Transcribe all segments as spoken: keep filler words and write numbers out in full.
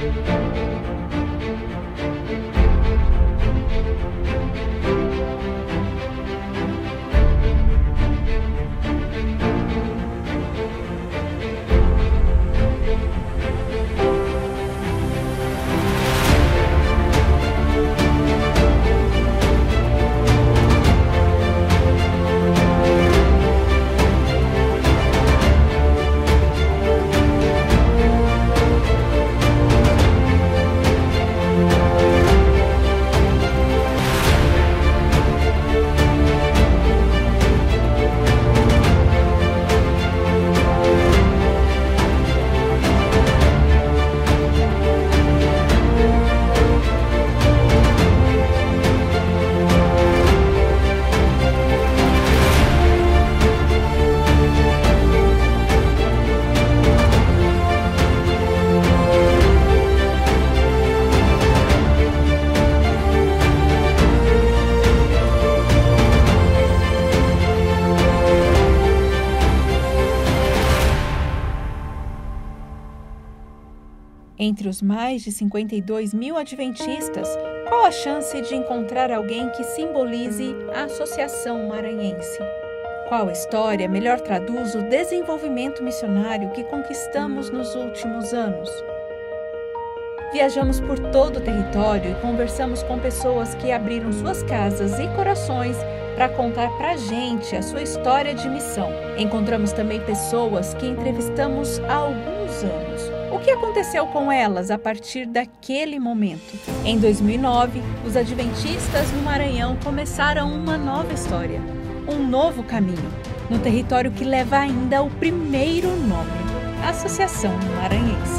Entre os mais de cinquenta e dois mil adventistas, qual a chance de encontrar alguém que simbolize a Associação Maranhense? Qual história melhor traduz o desenvolvimento missionário que conquistamos nos últimos anos? Viajamos por todo o território e conversamos com pessoas que abriram suas casas e corações para contar para a gente a sua história de missão. Encontramos também pessoas que entrevistamos há alguns anos. O que aconteceu com elas a partir daquele momento? Em dois mil e nove, os adventistas no Maranhão começaram uma nova história, um novo caminho, no território que leva ainda o primeiro nome, a Associação Maranhense.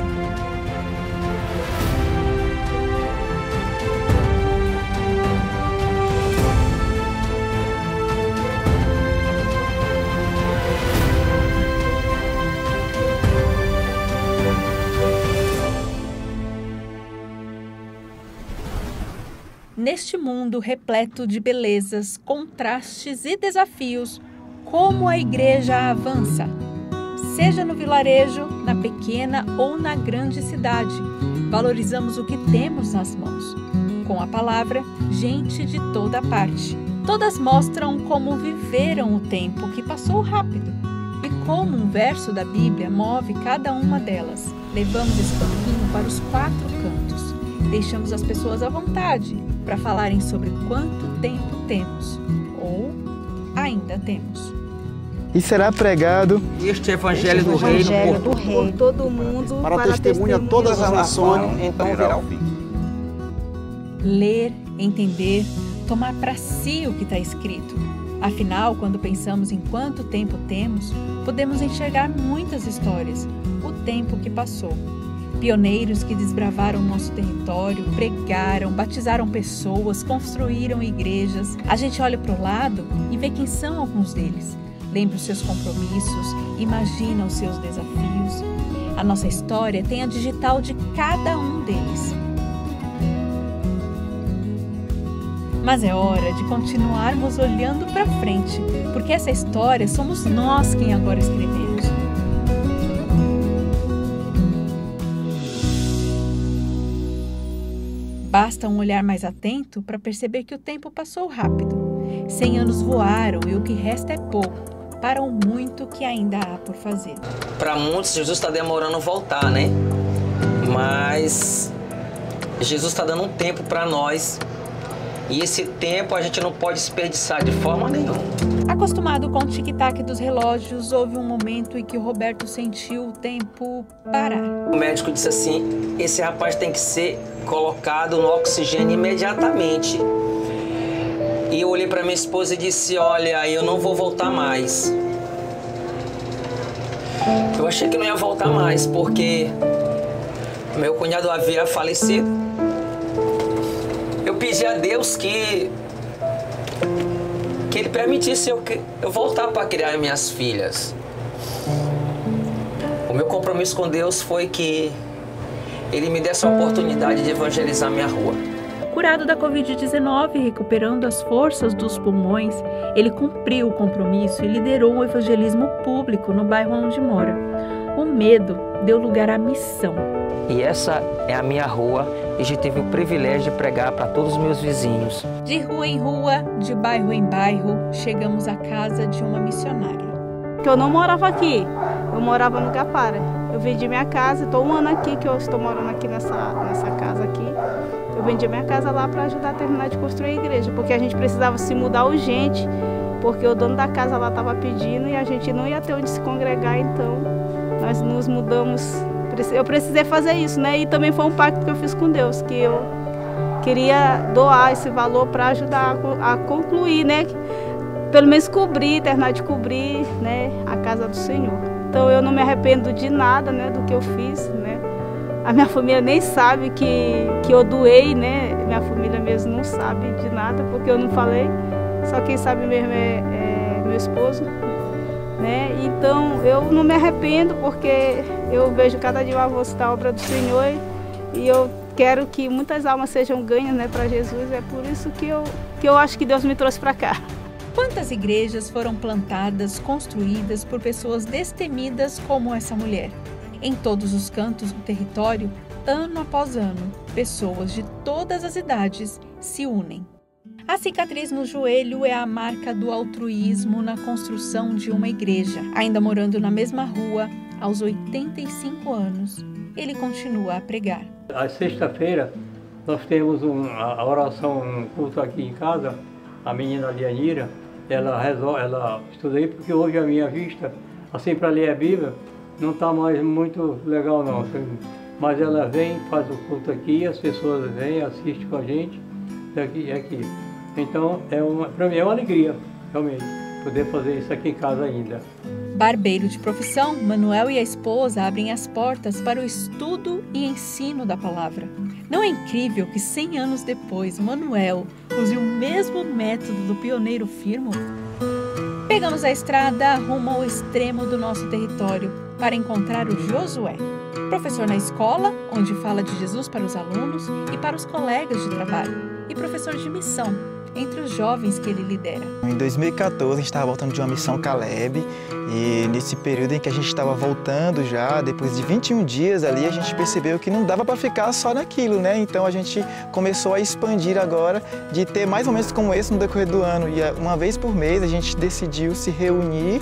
Neste mundo repleto de belezas, contrastes e desafios, como a igreja avança? Seja no vilarejo, na pequena ou na grande cidade, valorizamos o que temos nas mãos. Com a palavra, gente de toda parte. Todas mostram como viveram o tempo que passou rápido e como um verso da Bíblia move cada uma delas. Levamos esse banquinho para os quatro cantos. Deixamos as pessoas à vontade para falarem sobre quanto tempo temos, ou ainda temos. E será pregado este Evangelho do Reino por, do Reino, por todo mundo, para, para testemunha todas as nações, então virá o fim. Ler, entender, tomar para si o que está escrito. Afinal, quando pensamos em quanto tempo temos, podemos enxergar muitas histórias, o tempo que passou. Pioneiros que desbravaram nosso território, pregaram, batizaram pessoas, construíram igrejas. A gente olha para o lado e vê quem são alguns deles. Lembra os seus compromissos, imagina os seus desafios. A nossa história tem a digital de cada um deles. Mas é hora de continuarmos olhando para frente, porque essa história somos nós quem agora escrevemos. Basta um olhar mais atento para perceber que o tempo passou rápido. Cem anos voaram e o que resta é pouco para o muito que ainda há por fazer. Para muitos, Jesus está demorando a voltar, né? Mas Jesus está dando um tempo para nós. E esse tempo a gente não pode desperdiçar de forma nenhuma. Acostumado com o tic-tac dos relógios, houve um momento em que o Roberto sentiu o tempo parar. O médico disse assim, esse rapaz tem que ser colocado no oxigênio imediatamente. E eu olhei para minha esposa e disse, olha, eu não vou voltar mais. Eu achei que não ia voltar mais, porque meu cunhado havia falecido. Eu pedi a Deus que, que Ele permitisse eu, eu voltar para criar minhas filhas. O meu compromisso com Deus foi que Ele me desse a oportunidade de evangelizar minha rua. Curado da covid dezenove, recuperando as forças dos pulmões, ele cumpriu o compromisso e liderou o evangelismo público no bairro onde mora. O medo deu lugar à missão. E essa é a minha rua e já tive o privilégio de pregar para todos os meus vizinhos. De rua em rua, de bairro em bairro, chegamos à casa de uma missionária. Eu não morava aqui, eu morava no Gapara. Eu vendi minha casa, estou um ano aqui que eu estou morando aqui nessa, nessa casa aqui. Eu vendi minha casa lá para ajudar a terminar de construir a igreja, porque a gente precisava se mudar urgente, porque o dono da casa lá estava pedindo e a gente não ia ter onde se congregar, então nós nos mudamos. Eu precisei fazer isso, né? E também foi um pacto que eu fiz com Deus, que eu queria doar esse valor para ajudar a, a concluir, né? Pelo menos cobrir, terminar de cobrir, né, a casa do Senhor. Então eu não me arrependo de nada, né, do que eu fiz, né. A minha família nem sabe que, que eu doei, né, minha família mesmo não sabe de nada, porque eu não falei, só quem sabe mesmo é, é meu esposo, né. Então eu não me arrependo, porque eu vejo cada dia o avanço da obra do Senhor e eu quero que muitas almas sejam ganhas, né, para Jesus, é por isso que eu, que eu acho que Deus me trouxe para cá. Quantas igrejas foram plantadas, construídas por pessoas destemidas como essa mulher? Em todos os cantos do território, ano após ano, pessoas de todas as idades se unem. A cicatriz no joelho é a marca do altruísmo na construção de uma igreja. Ainda morando na mesma rua, aos oitenta e cinco anos, ele continua a pregar. A sexta-feira, nós temos um, a oração, um culto aqui em casa. A menina Lianira, ela resolve, ela estudei porque hoje a minha vista, assim, para ler a Bíblia, não está mais muito legal não. Mas ela vem, faz o culto aqui, as pessoas vêm, assistem com a gente, aqui, aqui. Então, é uma, para mim é uma alegria, realmente, poder fazer isso aqui em casa ainda. Barbeiro de profissão, Manuel e a esposa abrem as portas para o estudo e ensino da palavra. Não é incrível que cem anos depois, Manuel use o mesmo método do pioneiro Firmo? Pegamos a estrada rumo ao extremo do nosso território para encontrar o Josué, professor na escola, onde fala de Jesus para os alunos e para os colegas de trabalho, e professor de missão entre os jovens que ele lidera. Em dois mil e quatorze, a gente estava voltando de uma missão Caleb, e nesse período em que a gente estava voltando já, depois de vinte e um dias ali, a gente percebeu que não dava para ficar só naquilo, né? Então a gente começou a expandir agora, de ter mais momentos como esse no decorrer do ano. E uma vez por mês a gente decidiu se reunir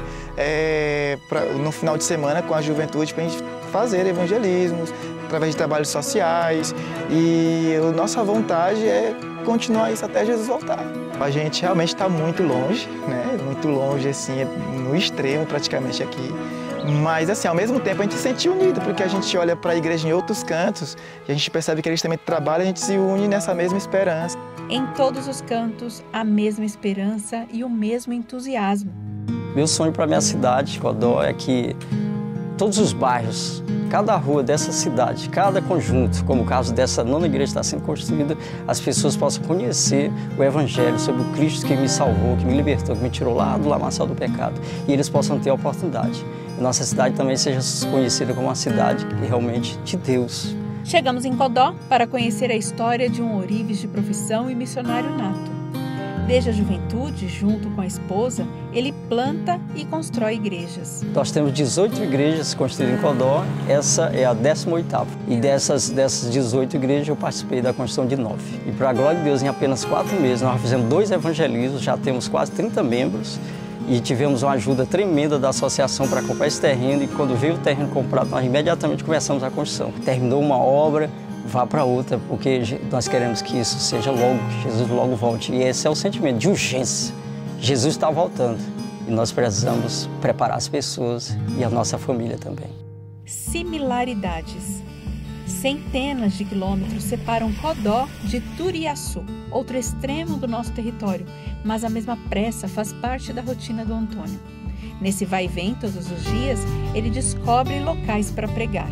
é, pra, no final de semana com a juventude para a gente fazer evangelismos, através de trabalhos sociais, e a nossa vontade é continuar isso até Jesus voltar. A gente realmente está muito longe, né? Muito longe, assim, no extremo praticamente aqui. Mas, assim, ao mesmo tempo a gente se sente unido, porque a gente olha para a igreja em outros cantos e a gente percebe que eles também trabalham e a gente se une nessa mesma esperança. Em todos os cantos, a mesma esperança e o mesmo entusiasmo. Meu sonho para a minha cidade, Codó, é que todos os bairros, cada rua dessa cidade, cada conjunto, como o caso dessa nona igreja está sendo construída, as pessoas possam conhecer o Evangelho sobre o Cristo que me salvou, que me libertou, que me tirou lá do lamaçal do pecado, e eles possam ter a oportunidade. E nossa cidade também seja conhecida como uma cidade realmente de Deus. Chegamos em Codó para conhecer a história de um ourives de profissão e missionário nato. Desde a juventude, junto com a esposa, ele planta e constrói igrejas. Nós temos dezoito igrejas construídas em Codó, essa é a décima oitava. E dessas, dessas dezoito igrejas eu participei da construção de nove. E para a glória de Deus, em apenas quatro meses, nós fizemos dois evangelismos, já temos quase trinta membros e tivemos uma ajuda tremenda da associação para comprar esse terreno, e quando veio o terreno comprado, nós imediatamente começamos a construção. Terminou uma obra, vá para outra, porque nós queremos que isso seja logo, que Jesus logo volte. E esse é o sentimento de urgência. Jesus está voltando e nós precisamos preparar as pessoas e a nossa família também. Similaridades. Centenas de quilômetros separam Codó de Turiaçu, outro extremo do nosso território, mas a mesma pressa faz parte da rotina do Antônio. Nesse vai e vem todos os dias, ele descobre locais para pregar.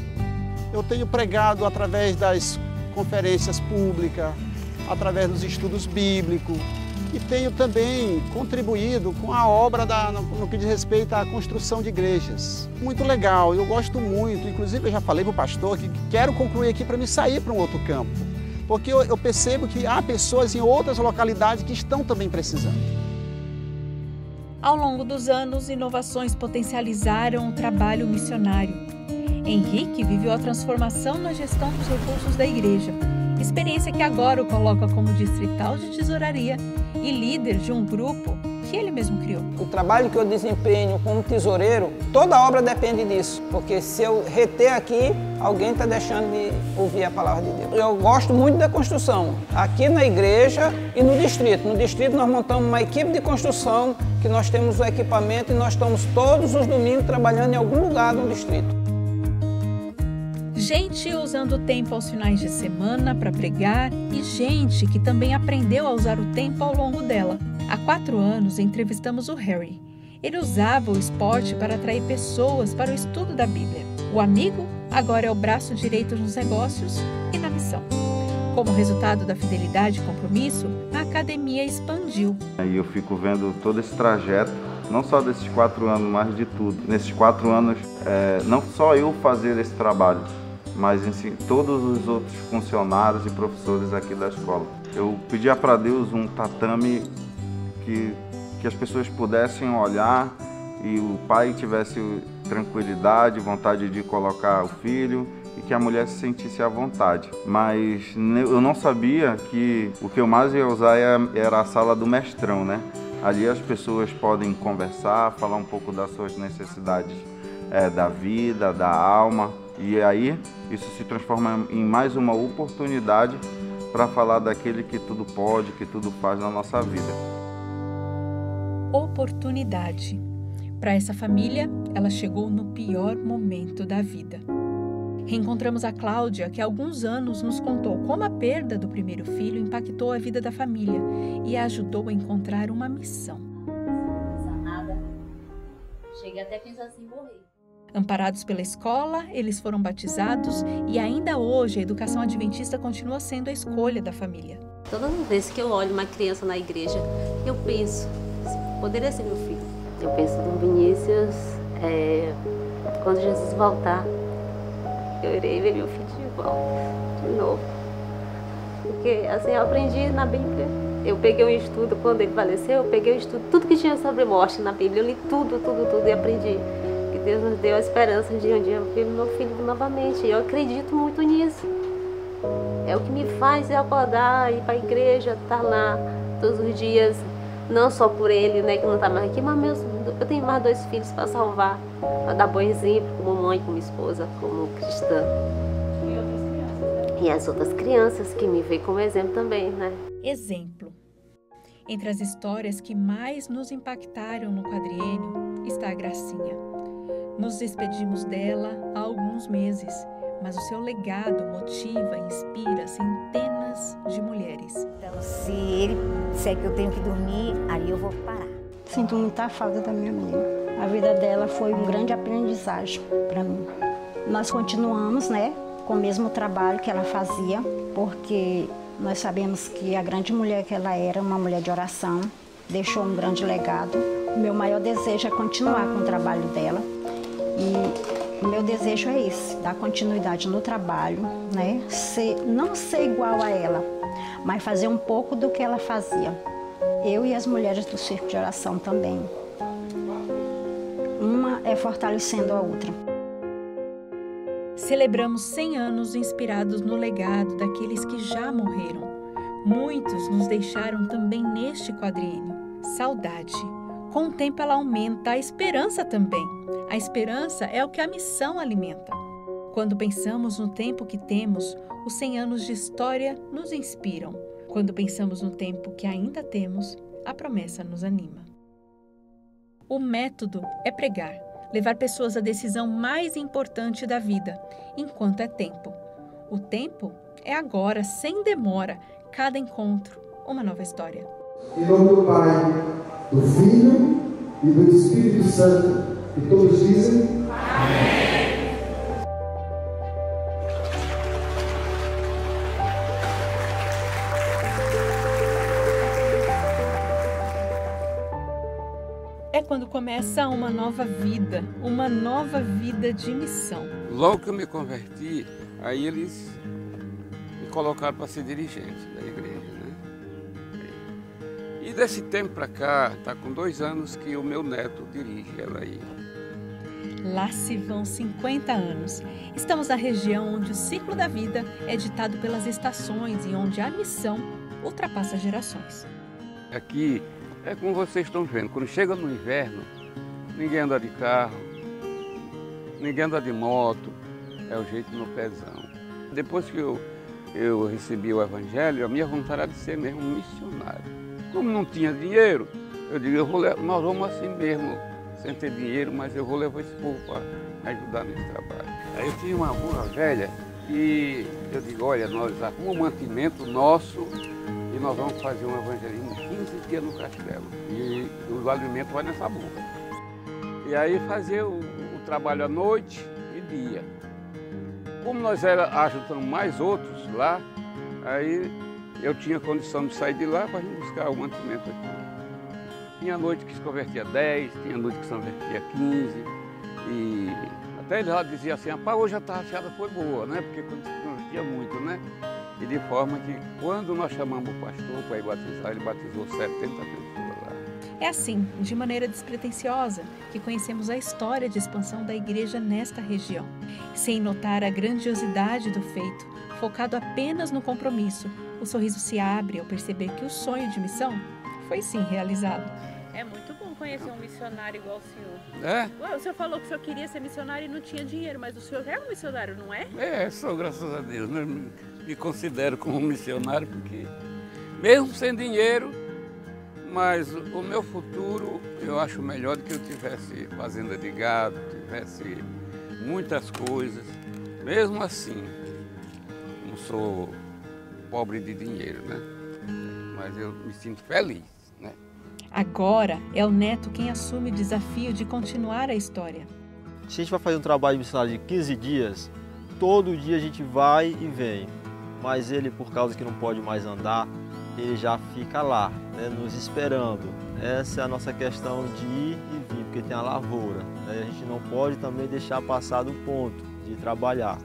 Eu tenho pregado através das conferências públicas, através dos estudos bíblicos, e tenho também contribuído com a obra da, no, no que diz respeito à construção de igrejas. Muito legal, eu gosto muito, inclusive eu já falei para o pastor que quero concluir aqui para me sair para um outro campo, porque eu, eu percebo que há pessoas em outras localidades que estão também precisando. Ao longo dos anos, inovações potencializaram o trabalho missionário. Henrique viveu a transformação na gestão dos recursos da igreja, experiência que agora o coloca como distrital de tesouraria e líder de um grupo que ele mesmo criou. O trabalho que eu desempenho como tesoureiro, toda obra depende disso, porque se eu reter aqui, alguém está deixando de ouvir a palavra de Deus. Eu gosto muito da construção, aqui na igreja e no distrito. No distrito nós montamos uma equipe de construção, que nós temos o equipamento e nós estamos todos os domingos trabalhando em algum lugar no distrito. Gente usando o tempo aos finais de semana para pregar e gente que também aprendeu a usar o tempo ao longo dela. Há quatro anos entrevistamos o Harry. Ele usava o esporte para atrair pessoas para o estudo da Bíblia. O amigo agora é o braço direito nos negócios e na missão. Como resultado da fidelidade e compromisso, a academia expandiu. E eu fico vendo todo esse trajeto, não só desses quatro anos, mas de tudo. Nesses quatro anos, é, não só eu fazer esse trabalho, mas assim, todos os outros funcionários e professores aqui da escola. Eu pedia para Deus um tatame que, que as pessoas pudessem olhar e o pai tivesse tranquilidade, vontade de colocar o filho e que a mulher se sentisse à vontade. Mas eu não sabia que o que eu mais ia usar era a sala do mestrão, né? Ali as pessoas podem conversar, falar um pouco das suas necessidades é, da vida, da alma. E aí isso se transforma em mais uma oportunidade para falar daquele que tudo pode, que tudo faz na nossa vida. Oportunidade. Para essa família, ela chegou no pior momento da vida. Reencontramos a Cláudia, que há alguns anos nos contou como a perda do primeiro filho impactou a vida da família e a ajudou a encontrar uma missão. Não pensar nada. Cheguei até a pensar assim, morrer. Amparados pela escola, eles foram batizados e ainda hoje a educação adventista continua sendo a escolha da família. Toda vez que eu olho uma criança na igreja, eu penso, poderia ser meu filho. Eu penso no Vinícius, é, quando Jesus voltar, eu irei ver meu filho de volta, de novo. Porque assim, eu aprendi na Bíblia. Eu peguei um estudo, quando ele faleceu, eu peguei um estudo, tudo que tinha sobre morte na Bíblia. Eu li tudo, tudo, tudo e aprendi. Que Deus nos deu a esperança de um dia eu ver meu filho novamente. E eu acredito muito nisso. É o que me faz acordar, ir para a igreja, estar lá todos os dias. Não só por ele, né, que não está mais aqui, mas meus, eu tenho mais dois filhos para salvar, para dar bom exemplo, como mãe, como esposa, como cristã. E outras crianças, né? E as outras crianças que me veem como exemplo também, né? Exemplo. Entre as histórias que mais nos impactaram no quadriênio está a Gracinha. Nos despedimos dela há alguns meses, mas o seu legado motiva e inspira centenas de mulheres. Então, se ele disser que eu tenho que dormir, aí eu vou parar. Sinto muita falta da minha amiga. A vida dela foi um grande aprendizagem para mim. Nós continuamos, né, com o mesmo trabalho que ela fazia, porque nós sabemos que a grande mulher que ela era, uma mulher de oração, deixou um grande legado. O meu maior desejo é continuar com o trabalho dela. E o meu desejo é esse, dar continuidade no trabalho, né? Ser, não ser igual a ela, mas fazer um pouco do que ela fazia. Eu e as mulheres do Círculo de Oração também. Uma é fortalecendo a outra. Celebramos cem anos inspirados no legado daqueles que já morreram. Muitos nos deixaram também neste quadriênio. Saudade. Com o tempo ela aumenta, a esperança também. A esperança é o que a missão alimenta. Quando pensamos no tempo que temos, os cem anos de história nos inspiram. Quando pensamos no tempo que ainda temos, a promessa nos anima. O método é pregar, levar pessoas à decisão mais importante da vida, enquanto é tempo. O tempo é agora, sem demora, cada encontro, uma nova história. Em nome do Pai, do Filho e do Espírito Santo, e todos dizem amém. É quando começa uma nova vida, uma nova vida de missão. Logo que eu me converti, aí eles me colocaram para ser dirigente da igreja, né? E desse tempo para cá, está com dois anos que o meu neto dirige ela aí. Lá se vão cinquenta anos. Estamos na região onde o ciclo da vida é ditado pelas estações e onde a missão ultrapassa gerações. Aqui é como vocês estão vendo, quando chega no inverno, ninguém anda de carro, ninguém anda de moto, é o jeito no pezão. Depois que eu, eu recebi o Evangelho, a minha vontade era de ser mesmo um missionário. Como não tinha dinheiro, eu digo, eu vou, nós vamos assim mesmo, sem ter dinheiro, mas eu vou levar esse povo para me ajudar nesse trabalho. Aí eu tinha uma burra velha e eu digo, olha, nós arrumamos um mantimento nosso e nós vamos fazer um evangelismo quinze dias no castelo. E o alimento vai nessa burra. E aí fazer o, o trabalho à noite e dia. Como nós era, ajudamos mais outros lá, aí eu tinha condição de sair de lá para ir buscar o mantimento aqui. Tinha noite que se convertia dez, tinha noite que se convertia quinze. E até ele já dizia assim, rapaz, hoje a tarrafiada foi boa, né? Porque quando se convertia muito, né? E de forma que quando nós chamamos o pastor para ir batizar, ele batizou setenta pessoas lá. É assim, de maneira despretensiosa, que conhecemos a história de expansão da igreja nesta região. Sem notar a grandiosidade do feito, focado apenas no compromisso, o sorriso se abre ao perceber que o sonho de missão foi sim realizado. É muito bom conhecer um missionário igual o senhor. É? Ué, o senhor falou que o senhor queria ser missionário e não tinha dinheiro, mas o senhor é um missionário, não é? É, sou, graças a Deus. Né? Me considero como um missionário porque, mesmo sem dinheiro, mas o meu futuro eu acho melhor do que eu tivesse fazenda de gado, tivesse muitas coisas. Mesmo assim, não sou pobre de dinheiro, né? Mas eu me sinto feliz, né? Agora é o neto quem assume o desafio de continuar a história. Se a gente vai fazer um trabalho missionário de quinze dias, todo dia a gente vai e vem. Mas ele, por causa que não pode mais andar, ele já fica lá, né, nos esperando. Essa é a nossa questão de ir e vir, porque tem a lavoura, né? A gente não pode também deixar passar do ponto de trabalhar.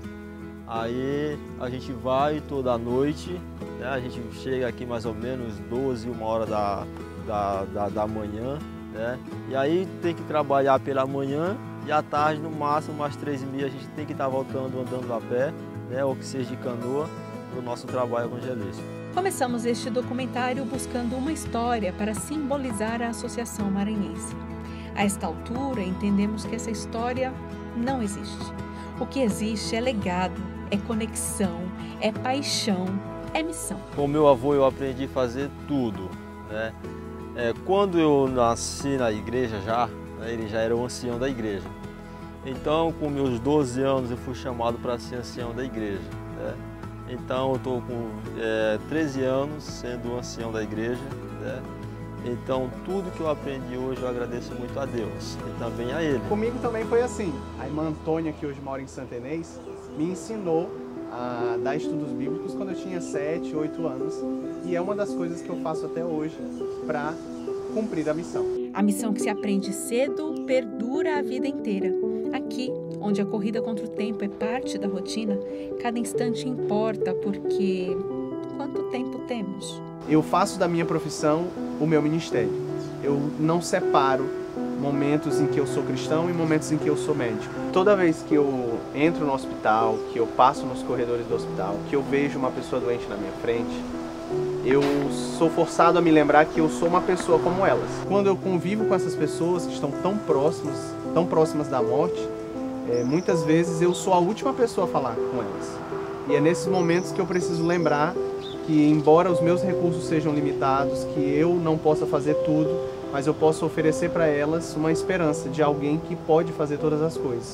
Aí a gente vai toda noite, né? A gente chega aqui mais ou menos doze, uma hora da, da, da, da manhã, né? E aí tem que trabalhar pela manhã e à tarde, no máximo, umas três e meia, a gente tem que estar voltando andando a pé, né? Ou que seja de canoa, para o nosso trabalho evangelístico. Começamos este documentário buscando uma história para simbolizar a Associação Maranhense. A esta altura, entendemos que essa história não existe. O que existe é legado, é conexão, é paixão, é missão. Com meu avô eu aprendi a fazer tudo, né? É, quando eu nasci na igreja já, né, ele já era o ancião da igreja. Então, com meus doze anos, eu fui chamado para ser ancião da igreja, né? Então, eu estou com é, treze anos sendo o ancião da igreja, né? Então, tudo que eu aprendi hoje eu agradeço muito a Deus e também a Ele. Comigo também foi assim. A irmã Antônia, que hoje mora em Santa Inês, me ensinou a dar estudos bíblicos quando eu tinha sete, oito anos. E é uma das coisas que eu faço até hoje para cumprir a missão. A missão que se aprende cedo perdura a vida inteira. Aqui, onde a corrida contra o tempo é parte da rotina, cada instante importa porque quanto tempo temos? Eu faço da minha profissão o meu ministério. Eu não separo momentos em que eu sou cristão e momentos em que eu sou médico. Toda vez que eu entro no hospital, que eu passo nos corredores do hospital, que eu vejo uma pessoa doente na minha frente, eu sou forçado a me lembrar que eu sou uma pessoa como elas. Quando eu convivo com essas pessoas que estão tão próximas, tão próximas da morte, é, muitas vezes eu sou a última pessoa a falar com elas. E é nesses momentos que eu preciso lembrar que, embora os meus recursos sejam limitados, que eu não possa fazer tudo, mas eu posso oferecer para elas uma esperança de alguém que pode fazer todas as coisas.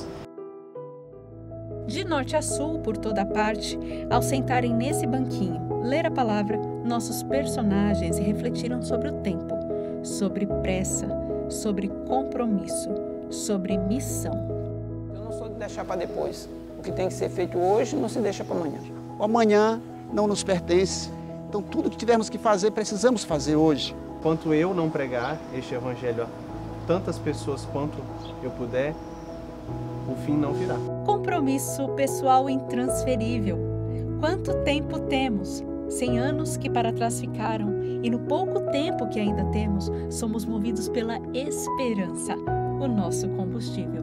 De norte a sul, por toda parte, ao sentarem nesse banquinho, ler a palavra, nossos personagens refletiram sobre o tempo, sobre pressa, sobre compromisso, sobre missão. Eu não sou de deixar para depois. O que tem que ser feito hoje não se deixa para amanhã. O amanhã não nos pertence. Então tudo que tivermos que fazer, precisamos fazer hoje. Enquanto eu não pregar este evangelho a tantas pessoas quanto eu puder, o fim não virá. Compromisso pessoal intransferível. Quanto tempo temos? Cem anos que para trás ficaram, e no pouco tempo que ainda temos, somos movidos pela esperança, o nosso combustível.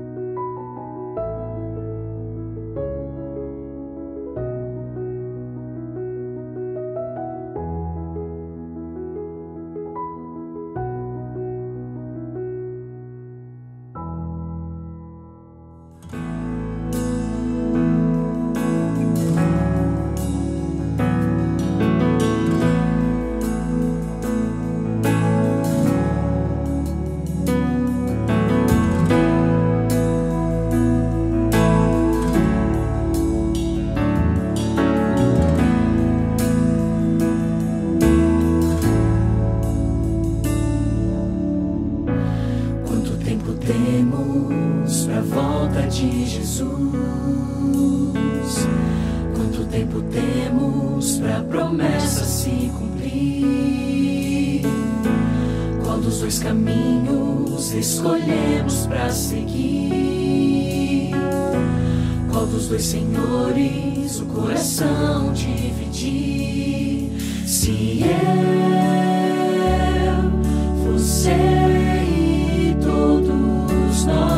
temos pra volta de Jesus? Quanto tempo temos pra promessa se cumprir? Qual dos dois caminhos escolhemos pra seguir? Qual dos dois senhores o coração dividir? Se eu, você e todos nós